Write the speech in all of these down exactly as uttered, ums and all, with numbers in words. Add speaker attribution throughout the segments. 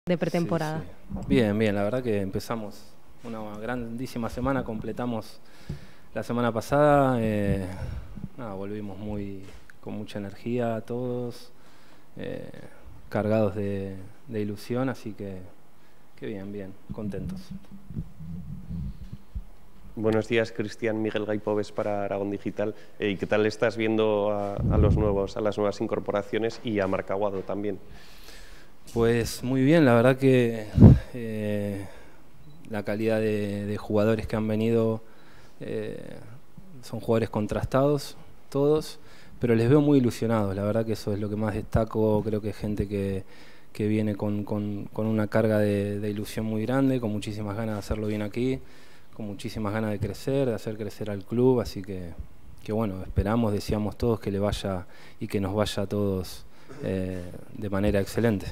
Speaker 1: de pretemporada.
Speaker 2: Sí, sí. Bien, bien, la verdad que empezamos una grandísima semana, completamos la semana pasada, eh, nada, volvimos muy con mucha energía todos, eh, cargados de, de ilusión, así que, que bien, bien, contentos.
Speaker 3: Buenos días, Cristian. Miguel Gaipoves para Aragón Digital. Eh, ¿Y qué tal estás viendo a, a, los nuevos, a las nuevas incorporaciones y a Marc Aguado también?
Speaker 2: Pues muy bien, la verdad que eh, la calidad de, de jugadores que han venido eh, son jugadores contrastados, todos, pero les veo muy ilusionados, la verdad que eso es lo que más destaco. Creo que es gente que, que viene con, con, con una carga de, de ilusión muy grande, con muchísimas ganas de hacerlo bien aquí, con muchísimas ganas de crecer, de hacer crecer al club, así que, que bueno, esperamos, deseamos todos que le vaya y que nos vaya a todos eh, de manera excelente.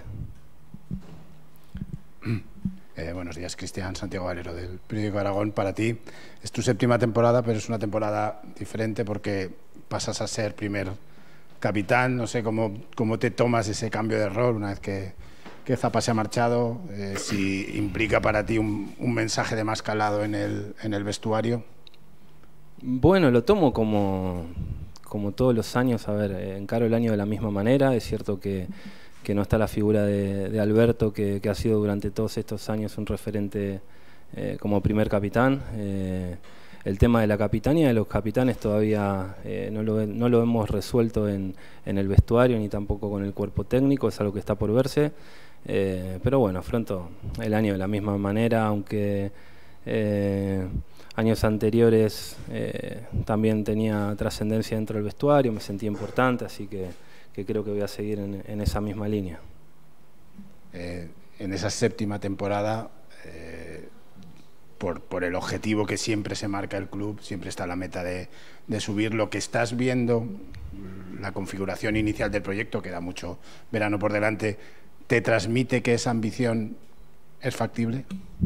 Speaker 4: Eh, buenos días, Cristian. Santiago Valero, del periódico Aragón. Para ti es tu séptima temporada, pero es una temporada diferente porque pasas a ser primer capitán. No sé cómo, cómo te tomas ese cambio de rol una vez que, que Zapa se ha marchado, eh, si implica para ti un, un mensaje de más calado en el, en el vestuario.
Speaker 2: Bueno, lo tomo como, como todos los años. A ver, encaro el año de la misma manera. Es cierto que que no está la figura de, de Alberto, que, que ha sido durante todos estos años un referente eh, como primer capitán. Eh, el tema de la capitanía de los capitanes todavía eh, no, lo, no lo hemos resuelto en, en el vestuario ni tampoco con el cuerpo técnico, es algo que está por verse. Eh, pero bueno, afronto el año de la misma manera, aunque eh, años anteriores eh, también tenía trascendencia dentro del vestuario, me sentía importante, así que que creo que voy a seguir en, en esa misma línea.
Speaker 4: Eh, en esa séptima temporada, eh, por, por el objetivo que siempre se marca el club, siempre está la meta de, de subir. Lo que estás viendo, la configuración inicial del proyecto, queda mucho verano por delante, ¿te transmite que esa ambición es factible?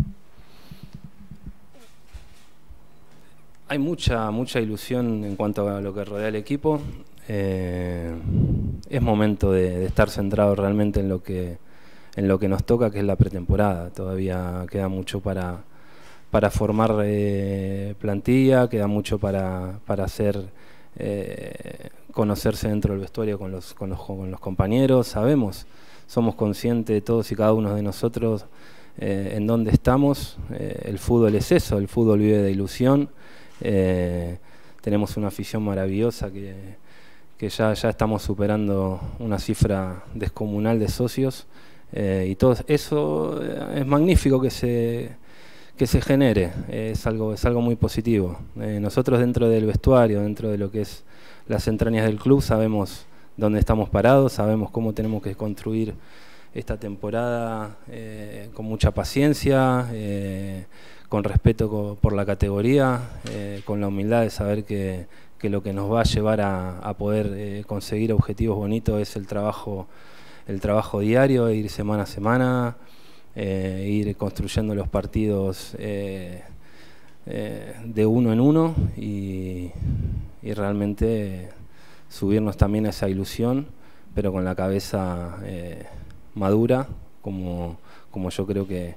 Speaker 2: Hay mucha, mucha ilusión en cuanto a lo que rodea al equipo. Eh, es momento de, de estar centrado realmente en lo que en lo que nos toca, que es la pretemporada. Todavía queda mucho para para formar eh, plantilla, queda mucho para para hacer eh, conocerse dentro del vestuario con los con los con los compañeros. Sabemos, somos conscientes todos y cada uno de nosotros eh, en dónde estamos. Eh, el fútbol es eso, el fútbol vive de ilusión. Eh, tenemos una afición maravillosa que que ya, ya estamos superando una cifra descomunal de socios, eh, y todo eso es magnífico que se, que se genere, es algo, es algo muy positivo. Eh, nosotros dentro del vestuario, dentro de lo que es las entrañas del club, sabemos dónde estamos parados, sabemos cómo tenemos que construir esta temporada eh, con mucha paciencia, eh, con respeto por la categoría, eh, con la humildad de saber que que lo que nos va a llevar a, a poder eh, conseguir objetivos bonitos es el trabajo, el trabajo diario, ir semana a semana, eh, ir construyendo los partidos eh, eh, de uno en uno y, y realmente subirnos también a esa ilusión, pero con la cabeza eh, madura, como, como yo creo que,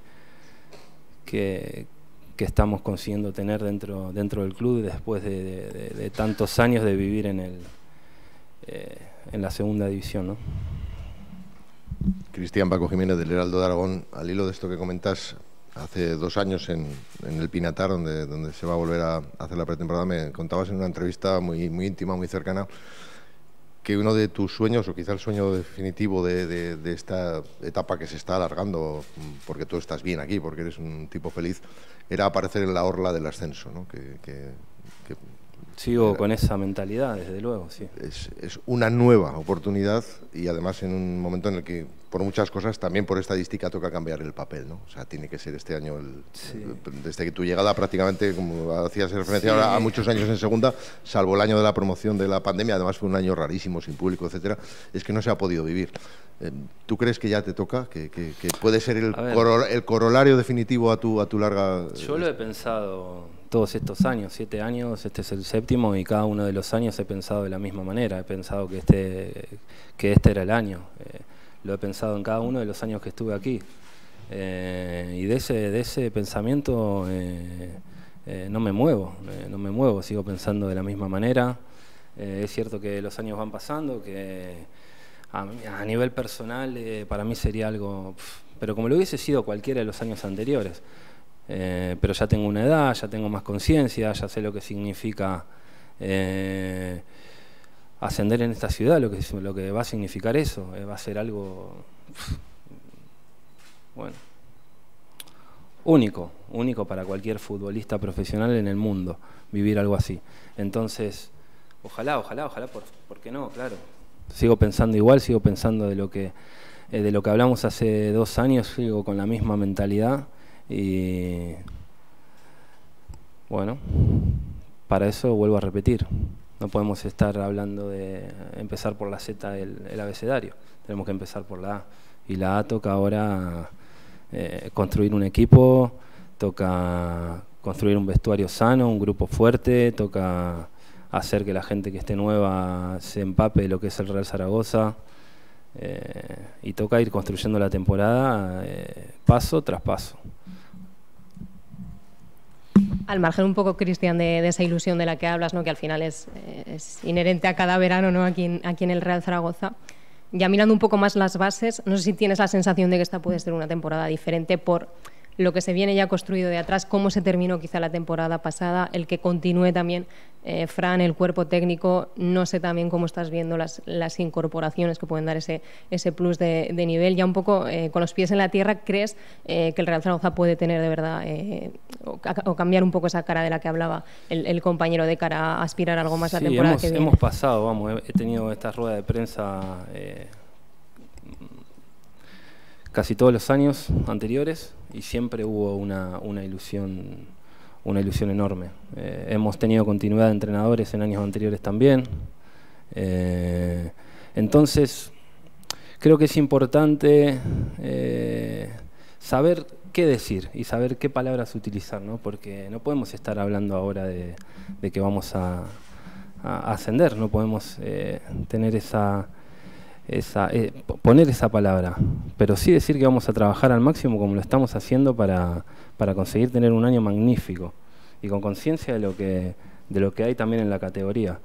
Speaker 2: que que estamos consiguiendo tener dentro dentro del club después de, de, de, de tantos años de vivir en el eh, en la segunda división, ¿no?
Speaker 5: Cristian, Paco Jiménez, del Heraldo de Aragón. Al hilo de esto que comentas, hace dos años en, en el Pinatar, donde, donde se va a volver a hacer la pretemporada, me contabas en una entrevista muy, muy íntima, muy cercana, que uno de tus sueños, o quizá el sueño definitivo de, de, de esta etapa que se está alargando, porque tú estás bien aquí, porque eres un tipo feliz, era aparecer en la orla del ascenso, ¿no? Que, que, que
Speaker 2: Sigo
Speaker 5: era,
Speaker 2: con esa mentalidad, desde luego, sí.
Speaker 5: Es, es una nueva oportunidad y además en un momento en el que, por muchas cosas, también por estadística toca cambiar el papel, ¿no? O sea, tiene que ser este año, el,
Speaker 2: sí.
Speaker 5: el, desde que tu llegada prácticamente, como hacías referencia sí. ahora, a muchos años en segunda, salvo el año de la promoción de la pandemia, además fue un año rarísimo, sin público, etcétera, es que no se ha podido vivir. ¿Tú crees que ya te toca? ¿Que, que, que puede ser el, corol, el corolario definitivo a tu, a tu larga...?
Speaker 2: Yo lo he pensado todos estos años, siete años, este es el séptimo y cada uno de los años he pensado de la misma manera. He pensado que este, que este era el año. Eh, lo he pensado en cada uno de los años que estuve aquí. Eh, y de ese, de ese pensamiento eh, eh, no me muevo, eh, no me muevo, sigo pensando de la misma manera. Eh, es cierto que los años van pasando, que a, a nivel personal eh, para mí sería algo, pf, pero como lo hubiese sido cualquiera de los años anteriores. Eh, pero ya tengo una edad, ya tengo más conciencia, ya sé lo que significa eh, ascender en esta ciudad, lo que, lo que va a significar eso, eh, va a ser algo, pf, bueno, único, único para cualquier futbolista profesional en el mundo, vivir algo así. Entonces, ojalá, ojalá, ojalá, por, ¿por qué no? Claro. Sigo pensando igual, sigo pensando de lo que, eh, de lo que hablamos hace dos años, sigo con la misma mentalidad. Y bueno, para eso vuelvo a repetir, no podemos estar hablando de empezar por la Z del el abecedario, tenemos que empezar por la A, y la A toca ahora eh, construir un equipo, toca construir un vestuario sano, un grupo fuerte, toca hacer que la gente que esté nueva se empape de lo que es el Real Zaragoza, eh, y toca ir construyendo la temporada eh, paso tras paso.
Speaker 1: Al margen un poco, Cristian, de, de esa ilusión de la que hablas, ¿no? Que al final es, es inherente a cada verano, ¿no? aquí, en, aquí en el Real Zaragoza. Ya mirando un poco más las bases, no sé si tienes la sensación de que esta puede ser una temporada diferente por lo que se viene ya construido de atrás, cómo se terminó quizá la temporada pasada, el que continúe también eh, Fran, el cuerpo técnico. No sé también cómo estás viendo las, las incorporaciones que pueden dar ese, ese plus de, de nivel. Ya un poco eh, con los pies en la tierra, ¿crees eh, que el Real Zaragoza puede tener de verdad eh, o, o cambiar un poco esa cara de la que hablaba el, el compañero de cara a aspirar a algo más
Speaker 2: sí,
Speaker 1: la temporada
Speaker 2: hemos,
Speaker 1: que viene?
Speaker 2: hemos pasado, vamos, he, he tenido esta rueda de prensa eh, casi todos los años anteriores y siempre hubo una, una ilusión una ilusión enorme. Eh, hemos tenido continuidad de entrenadores en años anteriores también. Eh, entonces, creo que es importante eh, saber qué decir y saber qué palabras utilizar, ¿no? Porque no podemos estar hablando ahora de, de que vamos a, a ascender, no podemos eh, tener esa... Esa, eh, poner esa palabra, pero sí decir que vamos a trabajar al máximo como lo estamos haciendo para, para conseguir tener un año magnífico y con conciencia de lo que de lo que hay también en la categoría.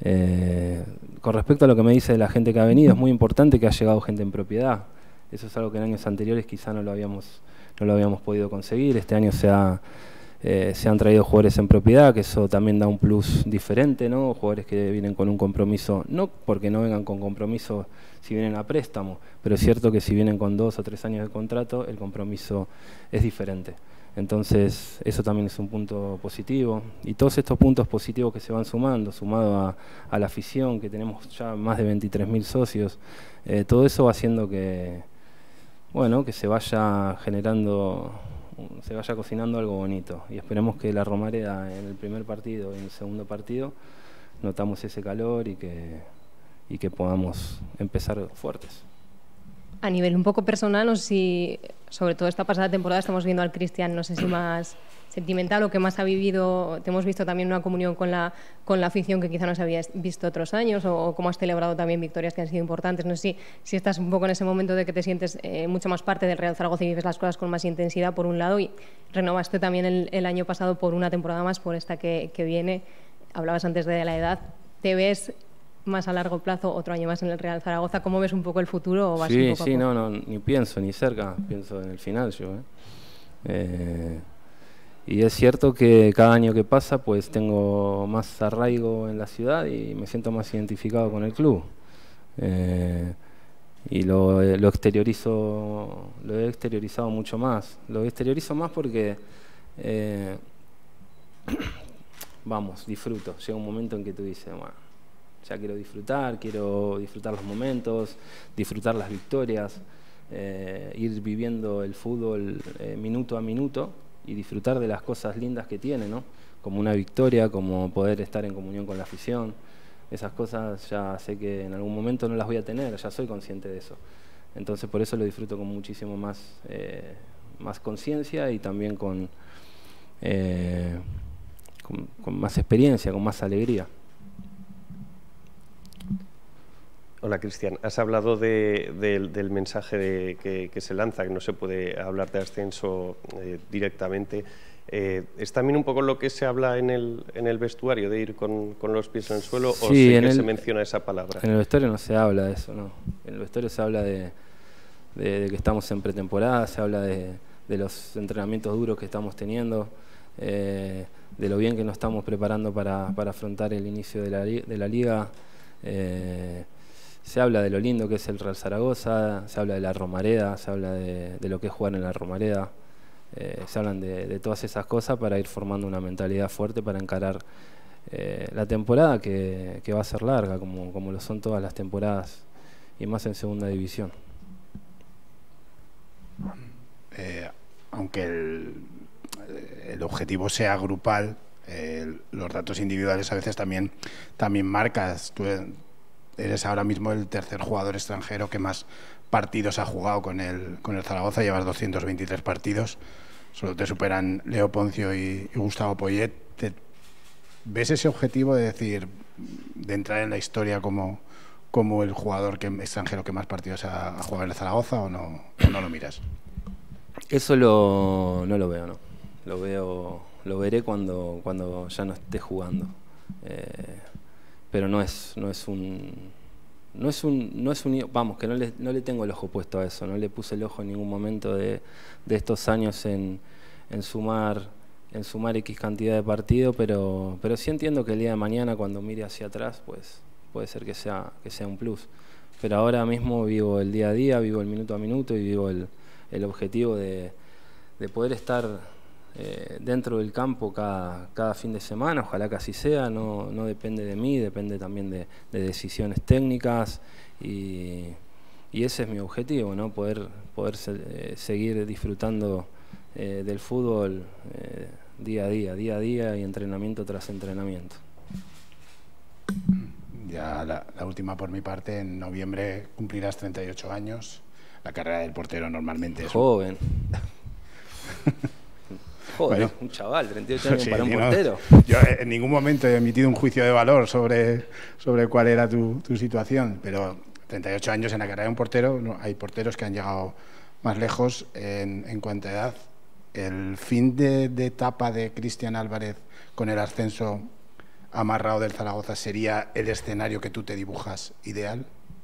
Speaker 2: Eh, con respecto a lo que me dice de la gente que ha venido, es muy importante que ha llegado gente en propiedad. Eso es algo que en años anteriores quizá no lo habíamos no lo habíamos podido conseguir. Este año se ha Eh, se han traído jugadores en propiedad, que eso también da un plus diferente, ¿no? Jugadores que vienen con un compromiso, no porque no vengan con compromiso si vienen a préstamo, pero es cierto que si vienen con dos o tres años de contrato, el compromiso es diferente. Entonces, eso también es un punto positivo. Y todos estos puntos positivos que se van sumando, sumado a, a la afición, que tenemos ya más de veintitrés mil socios, eh, todo eso va haciendo que, bueno, que se vaya generando... se vaya cocinando algo bonito y esperemos que la Romareda en el primer partido y en el segundo partido notamos ese calor y que, y que podamos empezar fuertes.
Speaker 1: A nivel un poco personal, no sé si, sobre todo esta pasada temporada, estamos viendo al Cristian, no sé si más sentimental o que más ha vivido. Te hemos visto también una comunión con la, con la afición que quizá no se había visto otros años, o, o cómo has celebrado también victorias que han sido importantes. No sé si, si estás un poco en ese momento de que te sientes eh, mucho más parte del Real Zaragoza y vives las cosas con más intensidad, por un lado, y renovaste también el, el año pasado por una temporada más, por esta que, que viene. Hablabas antes de la edad. ¿Te ves más a largo plazo, otro año más en el Real Zaragoza? ¿Cómo ves un poco el futuro? O vas
Speaker 2: sí,
Speaker 1: un poco
Speaker 2: sí,
Speaker 1: a poco?
Speaker 2: no, no, ni pienso, ni cerca, pienso en el final yo. ¿eh? Eh, y es cierto que cada año que pasa pues tengo más arraigo en la ciudad y me siento más identificado con el club. Eh, y lo, lo exteriorizo, lo he exteriorizado mucho más. Lo exteriorizo más porque, eh, vamos, disfruto. Llega un momento en que tú dices, bueno, ya quiero disfrutar, quiero disfrutar los momentos, disfrutar las victorias, eh, ir viviendo el fútbol eh, minuto a minuto y disfrutar de las cosas lindas que tiene, ¿no? Como una victoria, como poder estar en comunión con la afición. Esas cosas ya sé que en algún momento no las voy a tener, ya soy consciente de eso. Entonces por eso lo disfruto con muchísimo más, eh, más conciencia y también con, eh, con, con más experiencia, con más alegría.
Speaker 3: Hola, Cristian. Has hablado de, de, del mensaje de, que, que se lanza, que no se puede hablar de ascenso eh, directamente. Eh, ¿Es también un poco lo que se habla en el, en el vestuario, de ir con, con los pies en el suelo,
Speaker 2: sí,
Speaker 3: o sí
Speaker 2: en
Speaker 3: que
Speaker 2: el,
Speaker 3: se menciona esa palabra?
Speaker 2: En el vestuario no se habla de eso, no. En el vestuario se habla de, de, de que estamos en pretemporada, se habla de, de los entrenamientos duros que estamos teniendo, eh, de lo bien que nos estamos preparando para, para afrontar el inicio de la, de la liga. Eh, se habla de lo lindo que es el Real Zaragoza, se habla de la Romareda, se habla de, de lo que es jugar en la Romareda. Eh, se hablan de, de todas esas cosas para ir formando una mentalidad fuerte para encarar eh, la temporada que, que va a ser larga, como, como lo son todas las temporadas, y más en segunda división.
Speaker 4: Eh, aunque el, el objetivo sea grupal, eh, los datos individuales a veces también, también marcas. Tú eres ahora mismo el tercer jugador extranjero que más partidos ha jugado con el, con el Zaragoza, llevas doscientos veintitrés partidos, solo te superan Leo Poncio y, y Gustavo Poyet. ¿Te, ¿Ves ese objetivo de decir, de entrar en la historia como, como el jugador que, extranjero que más partidos ha, ha jugado en el Zaragoza, o no, o no lo miras?
Speaker 2: Eso lo, no lo veo, ¿no? Lo veo, lo veré cuando, cuando ya no esté jugando. Eh, pero no es, no es un... No es un, no es un, vamos, que no le, no le tengo el ojo puesto a eso, no le puse el ojo en ningún momento de, de estos años en, en sumar en sumar X cantidad de partidos, pero, pero sí entiendo que el día de mañana, cuando mire hacia atrás, pues puede ser que sea, que sea un plus. Pero ahora mismo vivo el día a día, vivo el minuto a minuto y vivo el, el objetivo de, de poder estar eh, dentro del campo cada, cada fin de semana, ojalá que así sea. No, no depende de mí, depende también de, de decisiones técnicas, y, y ese es mi objetivo, ¿no? Poder, poder se, eh, seguir disfrutando eh, del fútbol eh, día a día, día a día y entrenamiento tras entrenamiento.
Speaker 4: Ya la, la última por mi parte, en noviembre cumplirás treinta y ocho años. La carrera del portero normalmente es
Speaker 2: joven. Joder,
Speaker 4: bueno,
Speaker 2: un chaval, treinta y ocho años, sí, para un
Speaker 4: no,
Speaker 2: portero.
Speaker 4: Yo en ningún momento he emitido un juicio de valor sobre, sobre cuál era tu, tu situación, pero treinta y ocho años en la carrera de un portero, no, hay porteros que han llegado más lejos en, en cuanto a edad. El fin de, de etapa de Cristian Álvarez con el ascenso amarrado del Zaragoza sería el escenario que tú te dibujas ideal.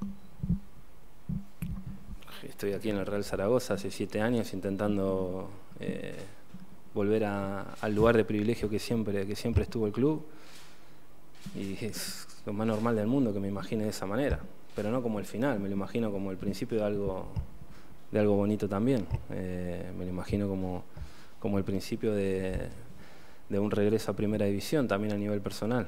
Speaker 2: Estoy aquí en el Real Zaragoza hace siete años intentando eh, volver a, al lugar de privilegio que siempre, que siempre estuvo el club, y es lo más normal del mundo que me imagine de esa manera, pero no como el final, me lo imagino como el principio de algo, de algo bonito también. Eh, me lo imagino como, como el principio de, de un regreso a Primera División, también a nivel personal.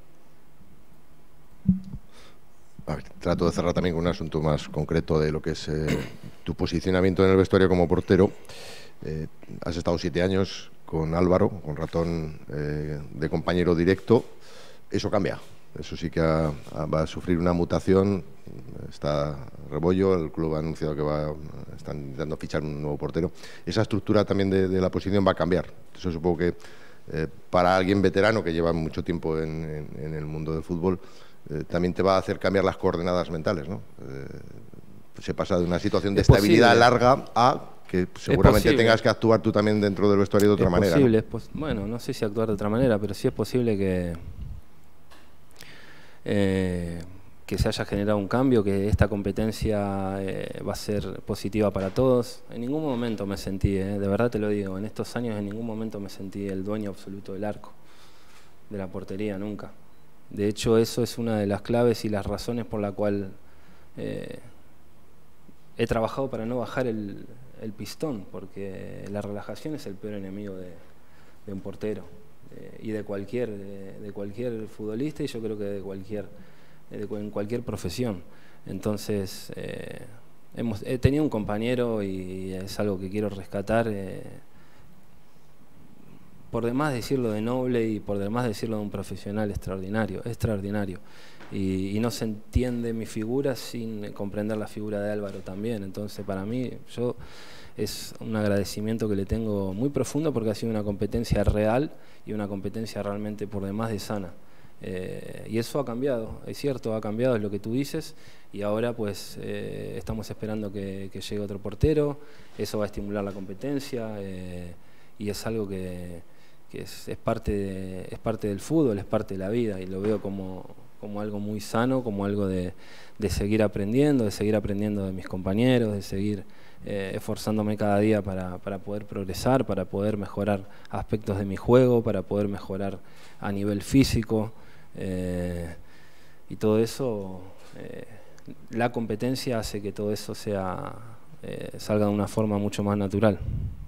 Speaker 5: A ver, trato de cerrar también con un asunto más concreto de lo que es eh, tu posicionamiento en el vestuario como portero. Eh, has estado siete años con Álvaro, con Ratón eh, de compañero directo. Eso cambia, eso sí que ha, ha, va a sufrir una mutación. Está Rebollo, el club ha anunciado que va, están intentando fichar un nuevo portero. Esa estructura también de, de la posición va a cambiar. Eso supongo que eh, para alguien veterano que lleva mucho tiempo en, en, en el mundo del fútbol, Eh, también te va a hacer cambiar las coordenadas mentales, ¿no? Eh, se pasa de una situación de es estabilidad posible. larga a que seguramente tengas que actuar tú también dentro del vestuario de otra
Speaker 2: es
Speaker 5: manera.
Speaker 2: Posible,
Speaker 5: ¿no?
Speaker 2: Es pos bueno, no sé si actuar de otra manera, pero sí es posible que, eh, que se haya generado un cambio, que esta competencia eh, va a ser positiva para todos. En ningún momento me sentí, eh, de verdad te lo digo, en estos años en ningún momento me sentí el dueño absoluto del arco, de la portería, nunca. De hecho, eso es una de las claves y las razones por la cual eh, he trabajado para no bajar el, el pistón, porque la relajación es el peor enemigo de, de un portero eh, y de cualquier, de, de cualquier futbolista, y yo creo que de cualquier, de, en cualquier profesión. Entonces, eh, hemos, he tenido un compañero, y es algo que quiero rescatar, eh, por demás decirlo de noble y por demás decirlo de un profesional extraordinario, extraordinario. Y, y no se entiende mi figura sin comprender la figura de Álvaro también. Entonces, para mí, yo es un agradecimiento que le tengo muy profundo, porque ha sido una competencia real y una competencia realmente por demás de sana. Eh, y eso ha cambiado, es cierto, ha cambiado, es lo que tú dices, y ahora pues eh, estamos esperando que, que llegue otro portero, eso va a estimular la competencia, eh, y es algo que, que es, es, parte de, es parte del fútbol, es parte de la vida, y lo veo como, como algo muy sano, como algo de, de seguir aprendiendo, de seguir aprendiendo de mis compañeros, de seguir eh, esforzándome cada día para, para poder progresar, para poder mejorar aspectos de mi juego, para poder mejorar a nivel físico. Eh, y todo eso, eh, la competencia hace que todo eso sea eh, salga de una forma mucho más natural.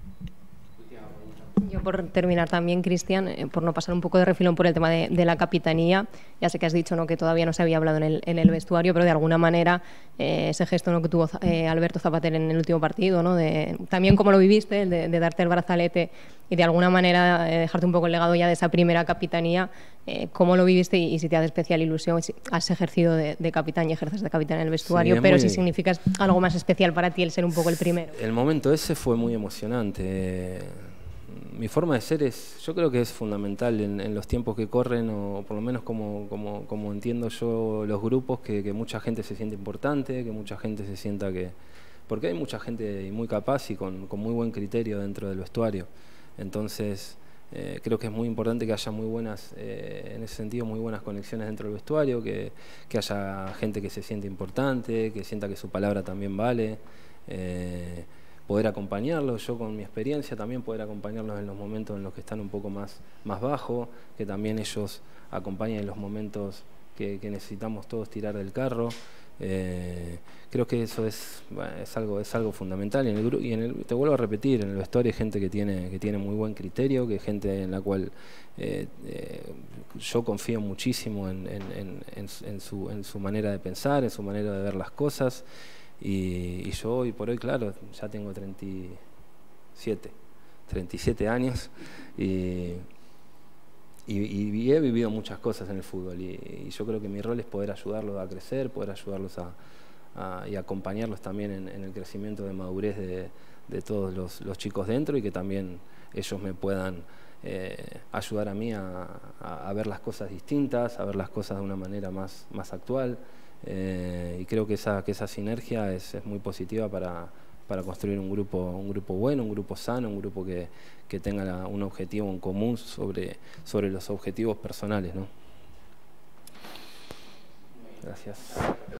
Speaker 1: Yo por terminar también, Cristian, eh, por no pasar un poco de refilón por el tema de, de la capitanía, ya sé que has dicho, ¿no?, que todavía no se había hablado en el, en el vestuario, pero de alguna manera eh, ese gesto, ¿no?, que tuvo eh, Alberto Zapater en el último partido, ¿no?, de, también cómo lo viviste, el de, de darte el brazalete y de alguna manera eh, dejarte un poco el legado ya de esa primera capitanía, eh, cómo lo viviste y, y si te hace especial ilusión, si has ejercido de, de capitán y ejerces de capitán en el vestuario, sí, pero muy... si significa algo más especial para ti el ser un poco el primero.
Speaker 2: El momento ese fue muy emocionante. Mi forma de ser es, yo creo que es fundamental en, en los tiempos que corren, o por lo menos como, como, como entiendo yo los grupos, que, que mucha gente se siente importante, que mucha gente se sienta que... Porque hay mucha gente muy capaz y con, con muy buen criterio dentro del vestuario. Entonces, eh, creo que es muy importante que haya muy buenas, eh, en ese sentido, muy buenas conexiones dentro del vestuario, que, que haya gente que se siente importante, que sienta que su palabra también vale. Eh, poder acompañarlos, yo con mi experiencia también poder acompañarlos en los momentos en los que están un poco más, más bajo, que también ellos acompañen en los momentos que, que necesitamos todos tirar del carro. Eh, creo que eso es, bueno, es, algo, es algo fundamental. Y en el, y en el, te vuelvo a repetir, en el vestuario hay gente que tiene, que tiene muy buen criterio, que hay gente en la cual eh, eh, yo confío muchísimo en, en, en, en, en, su, en su manera de pensar, en su manera de ver las cosas. Y, y yo hoy por hoy, claro, ya tengo treinta y siete años y, y, y he vivido muchas cosas en el fútbol y, y yo creo que mi rol es poder ayudarlos a crecer, poder ayudarlos a, a, y acompañarlos también en, en el crecimiento de madurez de, de todos los, los chicos dentro, y que también ellos me puedan eh, ayudar a mí a, a, a ver las cosas distintas, a ver las cosas de una manera más, más actual. Eh, y creo que esa, que esa sinergia es, es muy positiva para, para construir un grupo, un grupo bueno, un grupo sano, un grupo que, que tenga la, un objetivo en común sobre, sobre los objetivos personales, ¿no? Gracias.